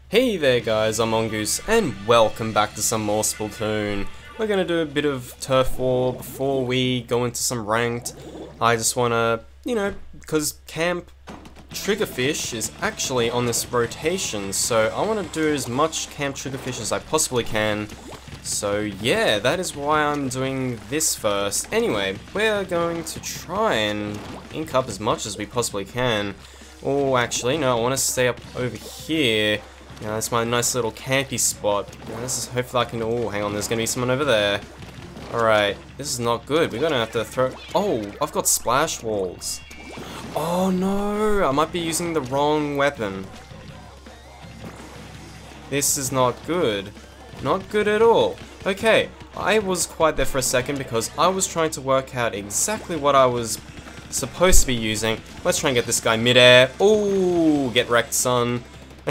Hey there guys, I'm Mongoose, and welcome back to some more Splatoon. We're gonna do a bit of turf war before we go into some ranked. I just wanna, because Camp Triggerfish is actually on this rotation, so I wanna do as much Camp Triggerfish as I possibly can. So yeah, that is why I'm doing this first. Anyway, we're going to try and ink up as much as we possibly can. Oh, actually, no, I wanna stay up over here. Yeah, that's my nice little campy spot. Yeah, this is hopefully I can. Oh, hang on, there's gonna be someone over there. Alright, this is not good. We're gonna have to throw. Oh, I've got splash walls. Oh no, I might be using the wrong weapon. This is not good. Not good at all. Okay, I was quiet there for a second because I was trying to work out exactly what I was supposed to be using. Let's try and get this guy midair. Oh, get wrecked, son.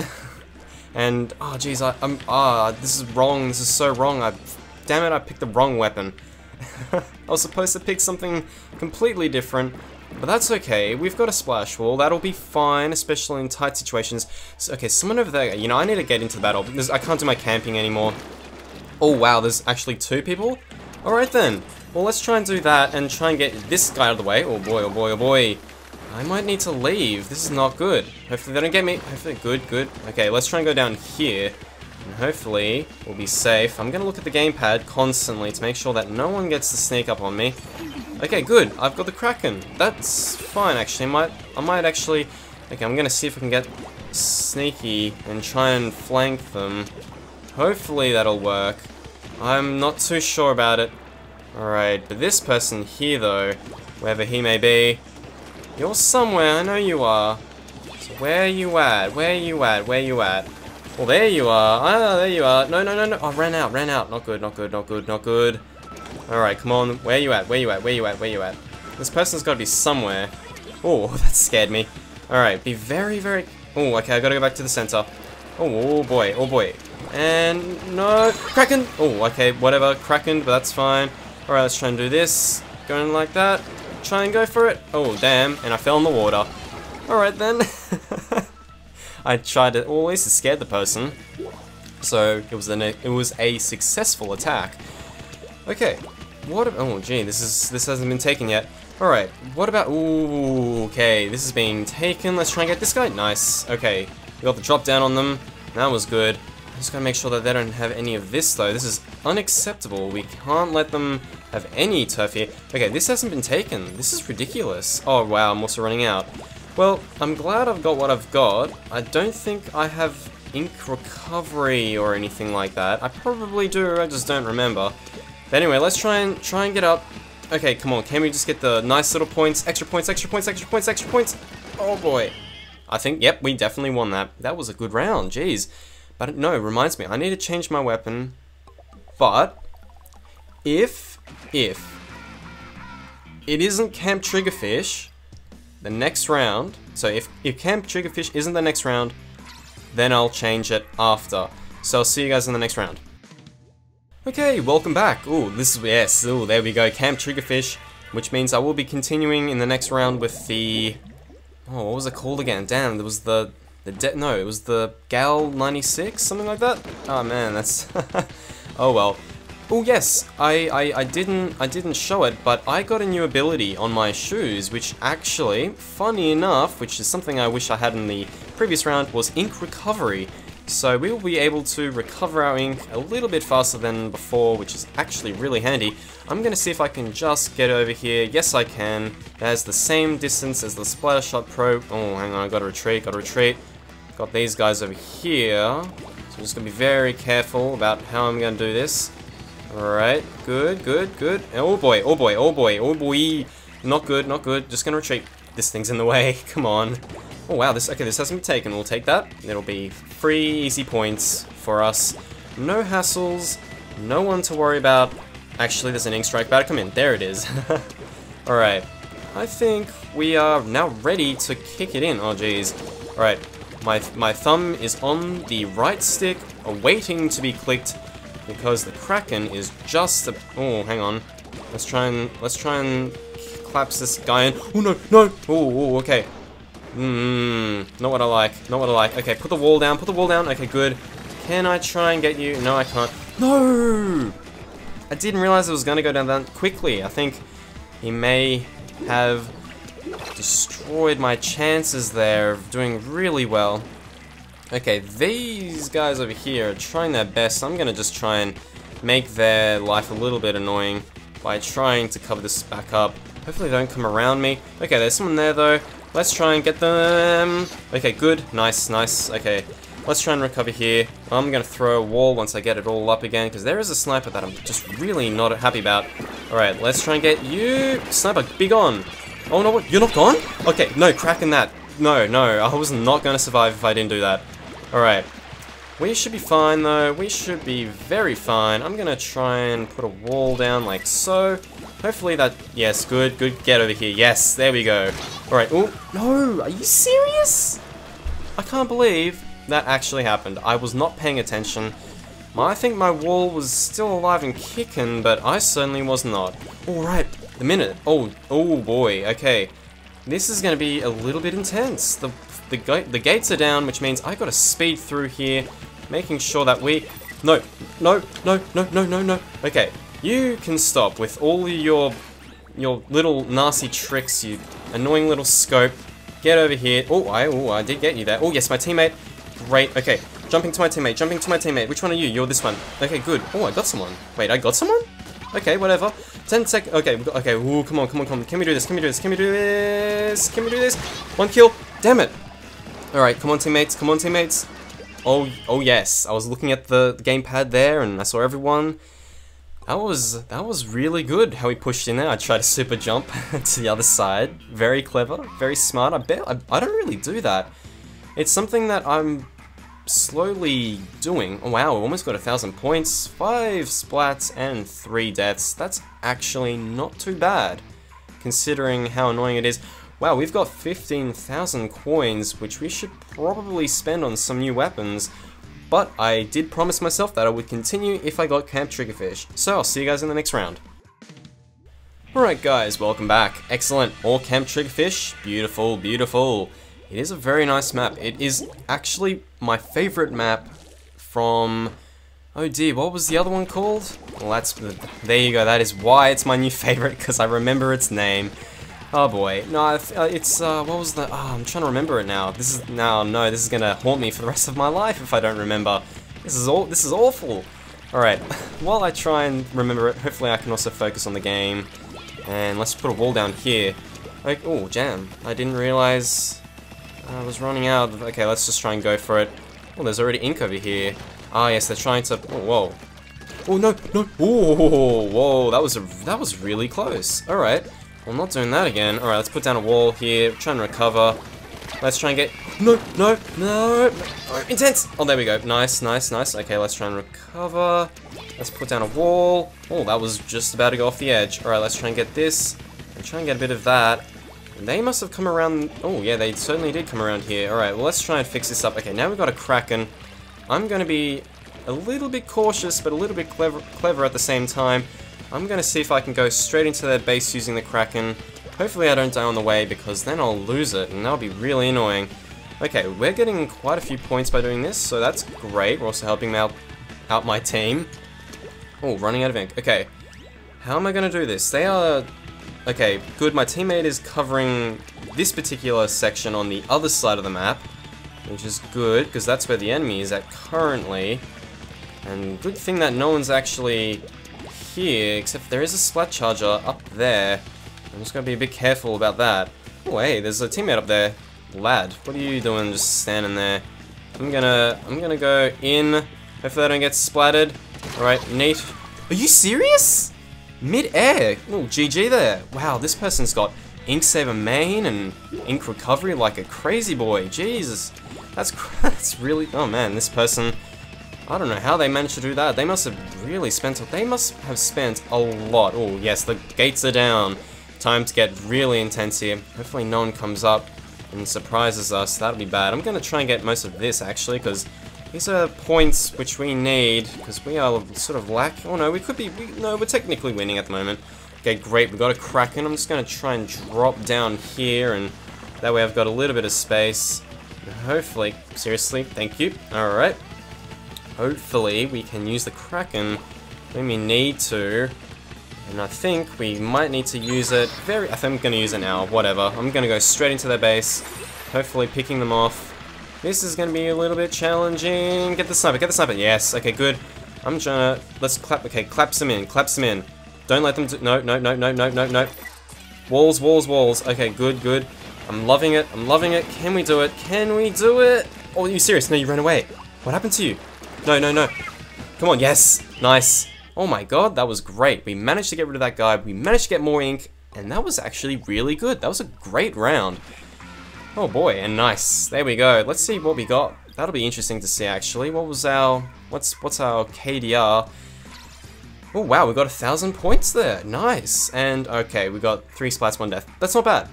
And, oh jeez, this is wrong, this is so wrong, damn it, I picked the wrong weapon. I was supposed to pick something completely different, but that's okay, we've got a splash wall, that'll be fine, especially in tight situations. So, okay, someone over there, I need to get into the battle, because I can't do my camping anymore. Oh wow, there's actually two people? Alright then, well let's try and do that, and try and get this guy out of the way. Oh boy, oh boy, oh boy. I might need to leave. This is not good. Hopefully they don't get me. Hopefully, good. Okay, let's try and go down here. And hopefully, we'll be safe. I'm gonna look at the gamepad constantly to make sure that no one gets to sneak up on me. Okay, good. I've got the Kraken. That's fine, actually. I might actually... Okay, I'm gonna see if I can get sneaky and try and flank them. Hopefully that'll work. I'm not too sure about it. Alright, but this person here, though, wherever he may be... You're somewhere, I know you are. So where are you at? Where are you at? Where are you at? Well, there you are. Ah, there you are. No. Oh, ran out. Not good. Alright, come on. Where are you at? Where are you at? This person's gotta be somewhere. Oh, that scared me. Alright, be very... Oh, okay, I gotta go back to the center. Oh boy. And... No! Kraken! Oh, okay, whatever. Kraken, but that's fine. Alright, let's try and do this. Going like that. Try and go for it. Oh, damn. And I fell in the water. Alright then. I tried to... Well, at least it scared the person. So, it was a successful attack. Okay. Oh, gee. This hasn't been taken yet. Alright. What about... Ooh, okay. This is being taken. Let's try and get this guy. Nice. Okay. We got the drop down on them. That was good. I just gotta make sure that they don't have any of this, though. This is unacceptable. We can't let them have any turf here. Okay, this hasn't been taken. This is ridiculous. Oh, wow, I'm also running out. Well, I'm glad I've got what I've got. I don't think I have ink recovery or anything like that. I probably do, I just don't remember. But anyway, let's try and get up. Okay, come on, can we just get the nice little points? Extra points. Oh, boy. I think, yep, we definitely won that. That was a good round, jeez. But no, reminds me, I need to change my weapon. But if it isn't Camp Triggerfish, the next round, so if Camp Triggerfish isn't the next round, then I'll change it after. So I'll see you guys in the next round. Okay, welcome back. Ooh, there we go, Camp Triggerfish, which means I will be continuing in the next round with the... Oh, what was it called again? Damn, there was it was the Gal 96, something like that? Oh man, that's... Oh well. Oh yes, I didn't show it, but I got a new ability on my shoes, which actually, funny enough, which is something I wish I had in the previous round, was ink recovery. So we will be able to recover our ink a little bit faster than before, which is actually really handy. I'm gonna see if I can just get over here. Yes, I can. That's the same distance as the Splattershot Pro. Oh, hang on, I gotta retreat. Got these guys over here. So I'm just gonna be very careful about how I'm gonna do this. Alright, good. Oh boy. Not good. Just gonna retreat. This thing's in the way, come on. Oh wow, this hasn't been taken. We'll take that. It'll be 3 easy points for us. No hassles, no one to worry about. Actually, there's an ink strike about to come in. There it is. Alright, I think we are now ready to kick it in. Oh jeez. Alright, my thumb is on the right stick, awaiting to be clicked, because the Kraken is just oh, hang on. Let's try and collapse this guy in. Oh no. Oh, okay. Not what I like. Not what I like. Okay, put the wall down. Put the wall down. Okay, good. Can I try and get you? No, I can't. No! I didn't realize it was going to go down that quickly. I think he may have destroyed my chances there of doing really well. Okay, these guys over here are trying their best. I'm going to just try and make their life a little bit annoying by trying to cover this back up. Hopefully they don't come around me. Okay, there's someone there though. Let's try and get them. Okay, good. Nice, nice. Okay, let's try and recover here. I'm going to throw a wall once I get it all up again, because there is a sniper that I'm just really not happy about. Alright, let's try and get you. Sniper, be gone. Oh no, what? You're not gone? Okay, no, cracking that. No, I was not going to survive if I didn't do that. Alright. We should be fine though. We should be very fine. I'm going to try and put a wall down like so. Hopefully that... Yes, good, good. Get over here. Yes, there we go. Alright. Oh, no. Are you serious? I can't believe that actually happened. I was not paying attention. I think my wall was still alive and kicking, but I certainly was not. Alright. The minute. Oh boy. Okay. This is going to be a little bit intense. The gates are down, which means I got to speed through here, making sure that we... No. Okay. You can stop with all your little nasty tricks, you annoying little scope. Get over here. Oh, I did get you there. Oh, yes, my teammate. Great. Okay, jumping to my teammate. Which one are you? You're this one. Okay, good. Oh, I got someone. Wait, I got someone? Okay, whatever. 10 seconds. Okay. Ooh, come on. Can we do this? Can we do this? One kill. Damn it. Alright, come on, teammates. Oh, yes. I was looking at the gamepad there, and I saw everyone. That was really good how he pushed in there. I tried to super jump to the other side. Very clever, very smart. I don't really do that. It's something that I'm slowly doing. Oh wow, almost got 1,000 points, 5 splats and 3 deaths. That's actually not too bad, considering how annoying it is. Wow, we've got 15,000 coins, which we should probably spend on some new weapons. But I did promise myself that I would continue if I got Camp Triggerfish, so I'll see you guys in the next round. Alright guys, welcome back. Excellent, all Camp Triggerfish. Beautiful, beautiful. It is a very nice map. It is actually my favorite map from... Oh dear, what was the other one called? Well, there you go, that is why it's my new favorite, because I remember its name. Oh boy, no, it's, what was the, I'm trying to remember it now. This is gonna haunt me for the rest of my life if I don't remember. This is awful. Alright, while I try and remember it, hopefully I can also focus on the game. And let's put a wall down here. Like, oh, jam. I didn't realize I was running out. Okay, let's just try and go for it. Oh, there's already ink over here. Ah, yes, they're trying to, oh, whoa. Oh, no. Oh, whoa, that was really close. Alright. I'm not doing that again. Alright, let's put down a wall here. Try and recover. Let's try and get... No. Intense! Oh, there we go. Nice. Okay, let's try and recover. Let's put down a wall. Oh, that was just about to go off the edge. Alright, let's try and get this. And try and get a bit of that. They must have come around... Oh, yeah, they certainly did come around here. Alright, well, let's try and fix this up. Okay, now we've got a Kraken. I'm going to be a little bit cautious, but a little bit clever at the same time. I'm going to see if I can go straight into their base using the Kraken. Hopefully I don't die on the way, because then I'll lose it, and that'll be really annoying. Okay, we're getting quite a few points by doing this, so that's great. We're also helping out my team. Oh, running out of ink. Okay, how am I going to do this? They are... Okay, good. My teammate is covering this particular section on the other side of the map, which is good, because that's where the enemy is at currently. And good thing that no one's actually... here, except there is a splat charger up there. I'm just gonna be a bit careful about that. Oh hey, there's a teammate up there. Lad, what are you doing just standing there? I'm gonna go in. Hopefully I don't get splattered. Alright, neat. Are you serious? Mid-air. Oh, GG there. Wow, this person's got Ink Saver main and Ink Recovery like a crazy boy. Jesus. That's really... Oh man, this person... I don't know how they managed to do that. They must have really spent... They must have spent a lot. Oh, yes, the gates are down. Time to get really intense here. Hopefully no one comes up and surprises us. That'll be bad. I'm going to try and get most of this, actually, because these are points which we need, because we are sort of lacking... Oh, no, we could be... No, we're technically winning at the moment. Okay, great. We've got a Kraken. I'm just going to try and drop down here and That way I've got a little bit of space. Hopefully, seriously, thank you. Alright. Hopefully we can use the Kraken when we need to. And I think we might need to use it I think I'm going to use it now, whatever. I'm going to go straight into their base, hopefully picking them off. This is going to be a little bit challenging. Get the sniper, yes, okay, good. I'm trying to, let's clap, okay, claps them in. Don't let them do, no. Walls, okay, good. I'm loving it, can we do it? Oh, are you serious? No, you ran away. What happened to you? No. Come on, yes, nice. Oh my god, that was great. We managed to get rid of that guy, we managed to get more ink, and that was actually really good. That was a great round. Oh boy, and nice. There we go. Let's see what we got. That'll be interesting to see actually. What was our, what's our KDR? Oh wow, we got 1,000 points there. Nice. And okay, we got 3 splats, 1 death. That's not bad.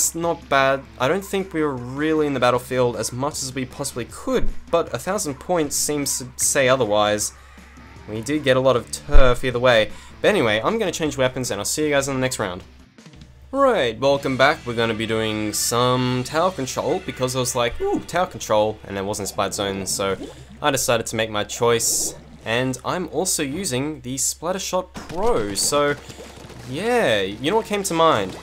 I don't think we were really in the battlefield as much as we possibly could, but 1,000 points seems to say otherwise. We did get a lot of turf either way. But anyway, I'm going to change weapons and I'll see you guys in the next round. Right, welcome back. We're going to be doing some tower control because I was like, ooh, tower control, and there wasn't Splat Zone, so I decided to make my choice. And I'm also using the Splattershot Pro, so yeah, you know what came to mind?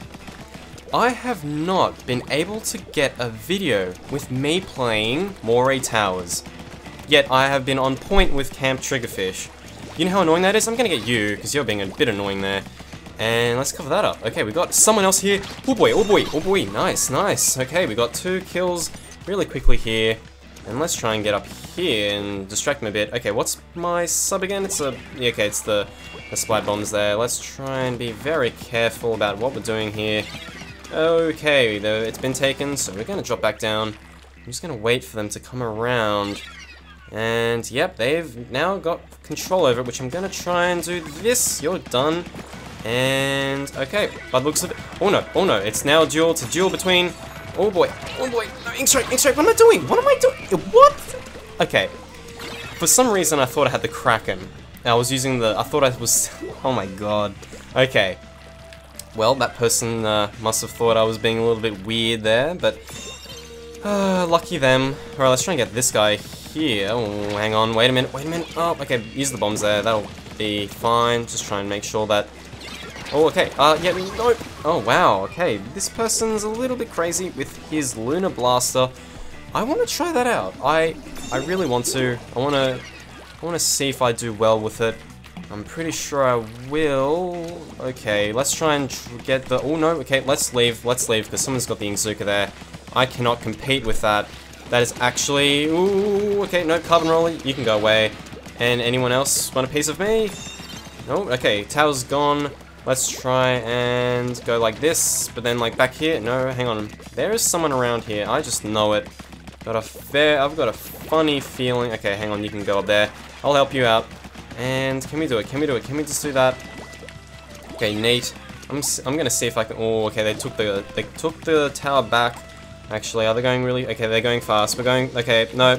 I have not been able to get a video with me playing Moray Towers. Yet I have been on point with Camp Triggerfish. You know how annoying that is? I'm gonna get you, because you're being a bit annoying there. And let's cover that up. Okay, we got someone else here. Oh boy, nice. Okay, we got 2 kills really quickly here. And let's try and get up here and distract them a bit. Okay, what's my sub again? It's the splat bombs there. Let's try and be very careful about what we're doing here. Okay, it's been taken, so we're gonna drop back down. I'm just gonna wait for them to come around. And yep, they've now got control over it, which I'm gonna try and do this. You're done. And okay, by the looks of it, oh no, it's now duel between, oh boy, no, ink strike, what am I doing? What? Okay, for some reason I thought I had the Kraken. I thought I was, oh my god. Okay, well, that person must have thought I was being a little bit weird there, but lucky them. Alright, let's try and get this guy here. Oh, hang on, wait a minute. Oh, okay, use the bombs there, that'll be fine. Just try and make sure that... Oh, okay, yeah, no. Oh, wow, okay, this person's a little bit crazy with his Lunar Blaster. I want to try that out. I really want to. I want to see if I do well with it. I'm pretty sure I will. Okay, let's try and get the... Oh, no, okay, let's leave, because someone's got the Inkzooka there. I cannot compete with that. That is actually... Ooh, okay, no, Carbon Roller, you can go away. And anyone else want a piece of me? No, okay, tower's gone. Let's try and go like this, but then like back here. No, hang on. There is someone around here. I just know it. I've got a funny feeling. Okay, hang on. You can go up there. I'll help you out. And can we do it? Can we just do that? Okay, neat. I'm gonna see if I can. Oh, okay. They took the tower back. Actually, are they going really? Okay, they're going fast. We're going. Okay, no.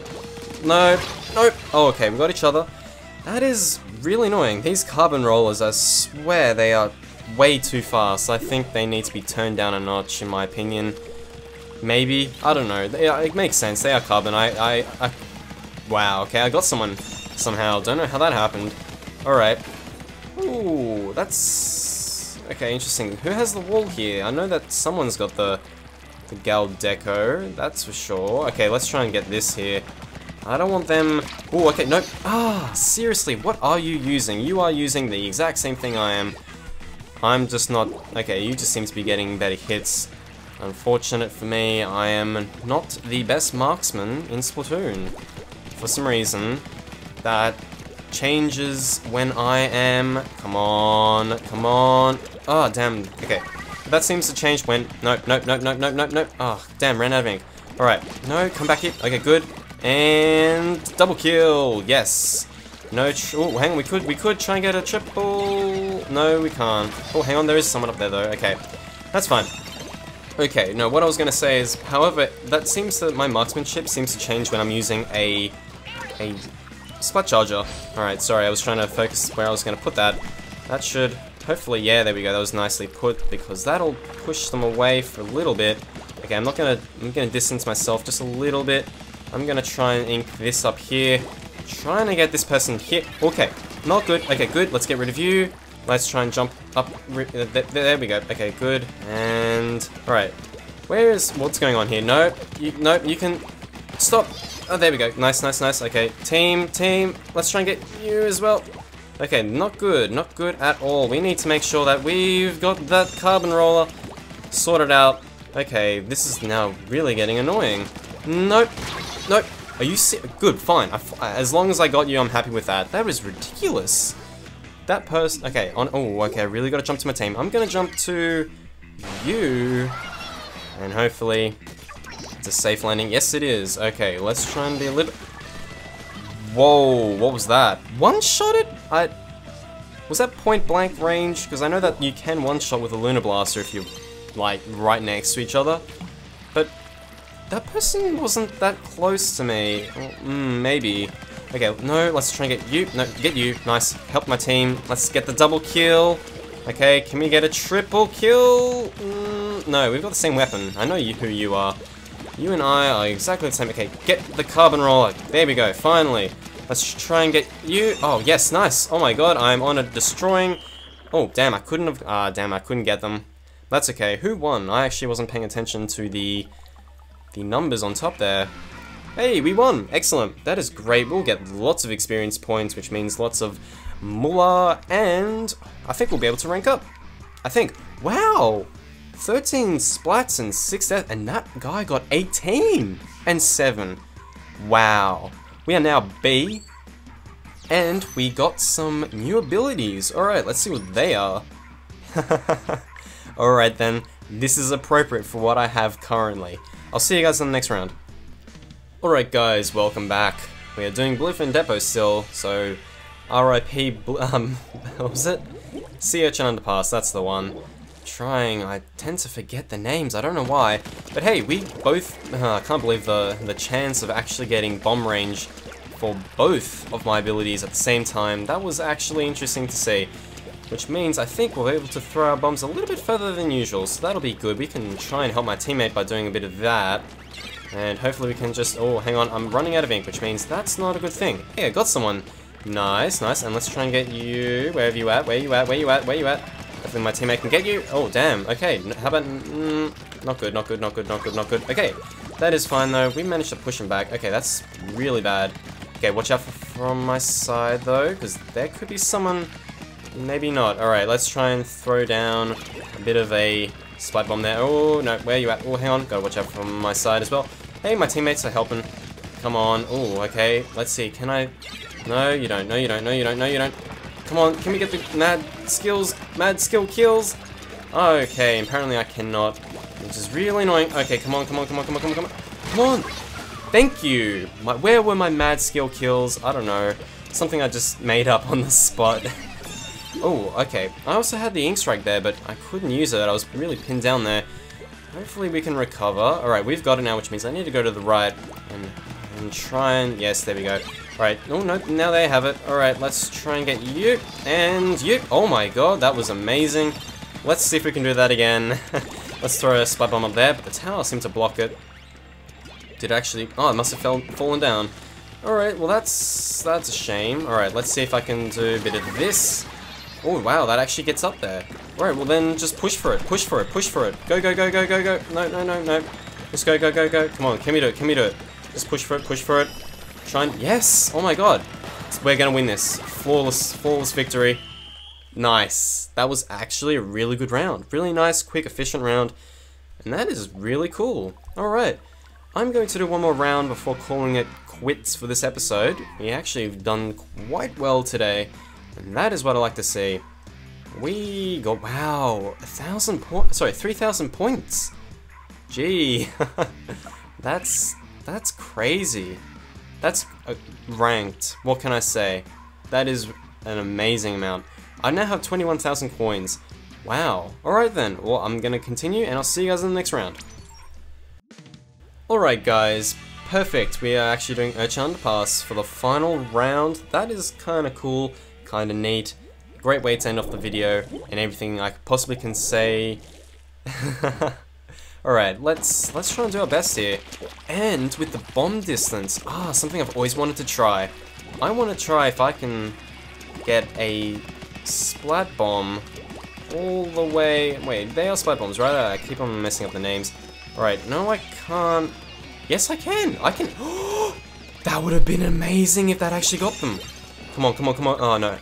Oh, okay. We got each other. That is really annoying. These Carbon Rollers, I swear they are way too fast. I think they need to be turned down a notch, in my opinion. Maybe. I don't know. It makes sense. They are carbon. Wow, okay, I got someone somehow. Don't know how that happened. Alright. Ooh, that's... Okay, interesting. Who has the wall here? I know that someone's got the Galdeco, that's for sure. Okay, let's try and get this here. I don't want them... Oh, okay, nope. Ah, seriously, what are you using? You are using the exact same thing I am. I'm just not... Okay, you just seem to be getting better hits. Unfortunate for me, I am not the best marksman in Splatoon. For some reason, that changes when I am... Come on. Oh, damn. Okay. That seems to change when... Nope. Oh, damn, ran out of ink. Alright. No, come back here. Okay, good. And double kill, yes. No, oh, hang on, we could try and get a triple. No, we can't. Oh, hang on, there is someone up there though. Okay, that's fine. Okay, no, what I was gonna say is, however, that seems that my marksmanship seems to change when I'm using a splat charger. Alright, sorry, I was trying to focus where I was gonna put that. That should, hopefully, yeah, there we go, that was nicely put, because that'll push them away for a little bit. Okay, I'm gonna distance myself just a little bit. I'm gonna try and ink this up here. Trying to get this person here. Okay, not good. Okay, good. Let's get rid of you. Let's try and jump up. There we go. Okay, good. And alright. What's going on here? Nope, you can stop. Oh, there we go. Nice, nice, nice. Okay, team. Let's try and get you as well. Okay, not good at all. We need to make sure that we've got that carbon roller sorted out. Okay, this is now really getting annoying. Nope. Are you good, fine. As long as I got you, I'm happy with that. That was ridiculous. That person, okay, okay, I really gotta jump to my team. I'm gonna jump to you, and hopefully it's a safe landing. Yes, it is. Okay, let's try and be a little... Whoa, what was that? One-shotted? Was that point blank range? Because I know that you can one-shot with a Lunar Blaster if you're, like, right next to each other. But that person wasn't that close to me. Maybe. Okay, no, let's try and get you. No, get you. Nice. Help my team. Let's get the double kill. Okay, can we get a triple kill? No, we've got the same weapon. I know who you are. You and I are exactly the same. Okay, get the carbon roller. There we go, finally. Let's try and get you. Oh, yes, nice. Oh my god, I'm on a destroying... Oh, damn, I couldn't have... damn, I couldn't get them. That's okay. Who won? I actually wasn't paying attention to the numbers on top there. Hey, we won! Excellent. That is great. We'll get lots of experience points, which means lots of moolah, and I think we'll be able to rank up. I think. Wow! 13 splats and 6 deaths, and that guy got 18 and 7. Wow. We are now B, and we got some new abilities. Alright, let's see what they are. Alright then, this is appropriate for what I have currently. I'll see you guys in the next round. Alright guys, welcome back. We are doing Bluefin Depot still, so RIP, what was it? Sea Urchin Underpass, that's the one. I tend to forget the names, I don't know why. But hey, we both, I can't believe the chance of actually getting bomb range for both of my abilities at the same time. That was actually interesting to see. Which means I think we'll be able to throw our bombs a little bit further than usual, so that'll be good. We can try and help my teammate by doing a bit of that. And hopefully we can just, oh, hang on, I'm running out of ink, which means that's not a good thing. Hey, I got someone. Nice, nice, and let's try and get you, wherever you at, where you at. Hopefully my teammate can get you. Oh, damn, okay, how about, not good. Okay, that is fine though, we managed to push him back. Okay, that's really bad. Okay, watch out from my side though, because there could be someone, maybe not. Alright, let's try and throw down a bit of a spike bomb there. Oh, no, where are you at? Oh, hang on, gotta watch out from my side as well. Hey, my teammates are helping. Come on, oh, okay, let's see, can I... No, you don't. Come on, can we get the mad skill kills? Okay, apparently I cannot, which is really annoying. Okay, come on. Come on! Thank you! Where were my mad skill kills? I don't know. Something I just made up on the spot. Oh, okay. I also had the ink strike there, but I couldn't use it. I was really pinned down there. Hopefully we can recover. Alright, we've got it now, which means I need to go to the right and try and... Yes, there we go. Alright, oh no, now they have it. Alright, let's try and get you, and you. Oh my god, that was amazing. Let's see if we can do that again. Let's throw a spike bomb up there, but the tower seemed to block it. Did actually... Oh, it must have fallen down. Alright, well that's a shame. Alright, let's see if I can do a bit of this. Oh wow, that actually gets up there. Alright, well then just push for it. Go. No. Just go. Come on, can we do it? Just push for it. Try and... Yes! Oh my god. We're gonna win this. Flawless victory. Nice. That was actually a really good round. Really nice, quick, efficient round. And that is really cool. Alright. I'm going to do one more round before calling it quits for this episode. We actually have done quite well today. And that is what I like to see. We got... Wow. 1,000 points. Sorry, 3,000 points. Gee. That's crazy. That's ranked. What can I say? That is an amazing amount. I now have 21,000 coins. Wow. Alright then. Well, I'm gonna continue and I'll see you guys in the next round. Alright guys. Perfect. We are actually doing Urchin Underpass for the final round. That is kinda cool. Kinda neat. Great way to end off the video and everything I possibly can say. Alright, let's try and do our best here. And with the bomb distance, something I've always wanted to try. I want to try if I can get a splat bomb all the way... Wait, they are splat bombs, right? I keep on messing up the names. Alright, no I can't... Yes I can! I can... That would have been amazing if that actually got them. Come on, come on, come on. Oh no.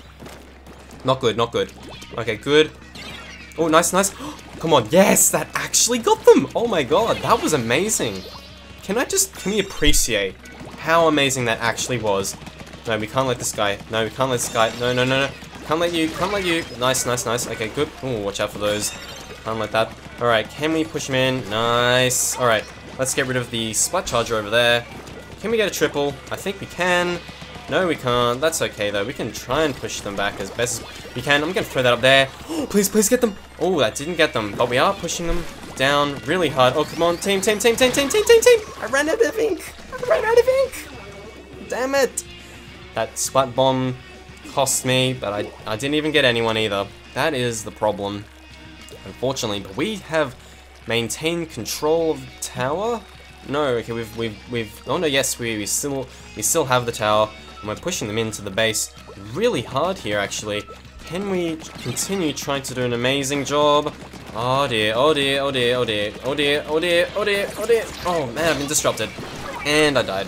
Not good, not good. Okay, good. Oh, nice, nice. Come on, yes, that actually got them. Oh my god, that was amazing. Can we appreciate how amazing that actually was? No, we can't let this guy. No, we can't let this guy. No, no, no, no. Can't let you, can't let you. Nice, nice, nice. Okay, good. Oh, watch out for those. Can't let that. Alright, can we push him in? Nice. Alright, let's get rid of the splat charger over there. Can we get a triple? I think we can. No, we can't. That's okay, though. We can try and push them back as best as we can. I'm going to throw that up there. Oh, please, please get them. Oh, that didn't get them. But we are pushing them down really hard. Oh, come on. Team, team, team, team, team, team, team, team. I ran out of ink. I ran out of ink. Damn it. That splat bomb cost me, but I didn't even get anyone either. That is the problem, unfortunately. But we have maintained control of the tower. No, okay, we've. Oh no, yes, we still have the tower. And we're pushing them into the base really hard here, actually. Can we continue trying to do an amazing job? Oh dear, oh dear, oh dear, oh dear, oh dear, oh dear, oh dear, oh dear. Oh man, I've been disrupted. And I died.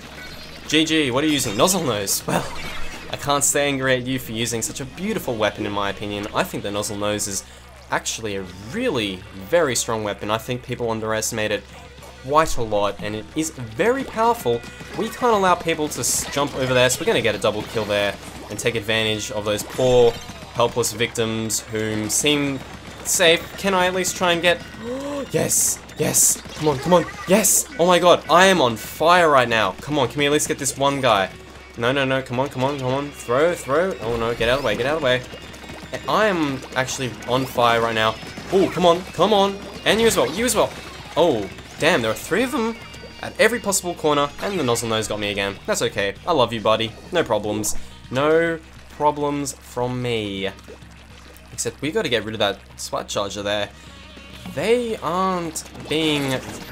GG, what are you using? Nozzle Nose. Well, I can't stay angry at you for using such a beautiful weapon in my opinion. I think the Nozzle Nose is actually a really very strong weapon. I think people underestimate it quite a lot, and it is very powerful. We can't allow people to jump over there, so we're going to get a double kill there and take advantage of those poor, helpless victims whom seem safe. Can I at least try and get... Yes, yes, come on, come on, yes! Oh my god, I am on fire right now. Come on, can we at least get this one guy? No, no, no, come on, come on, come on, throw, throw. Oh no, get out of the way, get out of the way. I am actually on fire right now. Oh, come on, come on. And you as well, you as well. Oh, damn, there are 3 of them at every possible corner, and the Nozzle Nose got me again. That's okay. I love you, buddy. No problems. No problems from me. Except we got to get rid of that splat charger there. They aren't being...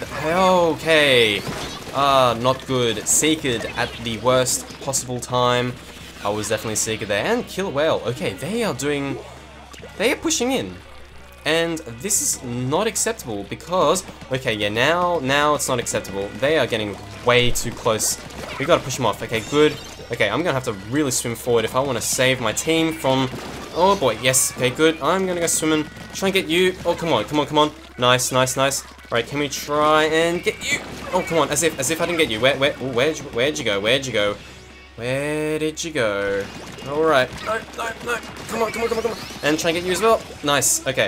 Okay. Not good. Seeked at the worst possible time. I was definitely Seeked there. And Killer Whale. Okay, they are doing... They are pushing in. And this is not acceptable because, okay, yeah, now it's not acceptable. They are getting way too close. We gotta push them off. Okay, good. Okay, I'm gonna have to really swim forward if I want to save my team from... Oh boy, yes. Okay, good. I'm gonna go swimming. Try and get you. Oh, come on, come on, come on. Nice, nice, nice. Alright, can we try and get you? Oh, come on, as if I didn't get you. Where'd you go? Where'd you go? Where did you go? Alright. No, no, no. Come on, come on, come on, come on. And try and get you as well. Nice. Okay.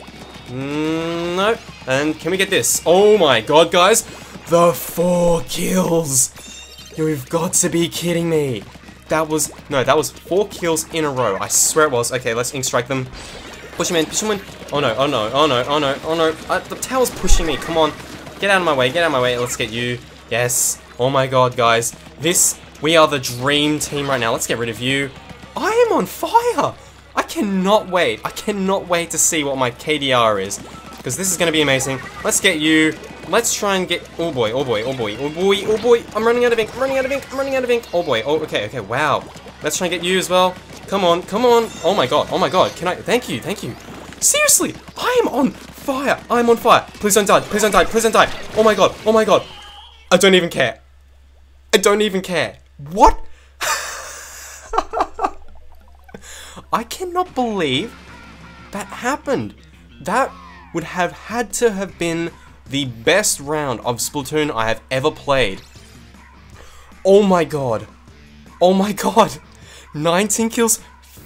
No. And can we get this? Oh my god, guys. The 4 kills. You've got to be kidding me. That was 4 kills in a row. I swear it was. Okay, let's ink strike them. Push him in, push him in. Oh no, oh no, oh no, oh no, oh no. The tower's pushing me. Come on. Get out of my way, get out of my way. Let's get you. Yes. Oh my god, guys. We are the dream team right now. Let's get rid of you. I am on fire. I cannot wait. I cannot wait to see what my KDR is. Because this is going to be amazing. Let's get you. Let's try and get... Oh boy, oh boy, oh boy, oh boy, oh boy. I'm running out of ink, I'm running out of ink, I'm running out of ink. Oh boy, oh, okay, okay, wow. Let's try and get you as well. Come on, come on. Oh my god, oh my god. Can I... Thank you, thank you. Seriously, I am on fire. I'm on fire. Please don't die, please don't die, please don't die. Oh my god, oh my god. I don't even care. I don't even care. What? I cannot believe that happened. That would have had to have been the best round of Splatoon I have ever played. Oh my god. Oh my god. 19 kills.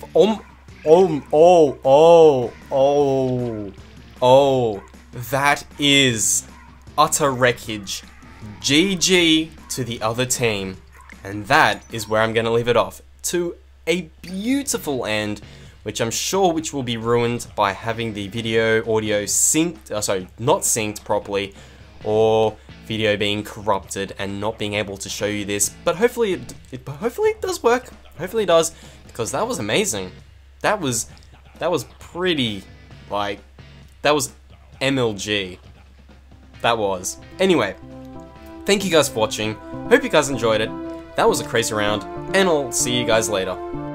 Oh. That is utter wreckage. GG to the other team. And that is where I'm going to leave it off. To a beautiful end, which I'm sure will be ruined by having the video audio synced, sorry, not synced properly, or video being corrupted and not being able to show you this. But hopefully it does work. Hopefully it does, because that was amazing. That was pretty, like, that was MLG. that was. Anyway, thank you guys for watching. Hope you guys enjoyed it. That was a crazy round, and I'll see you guys later.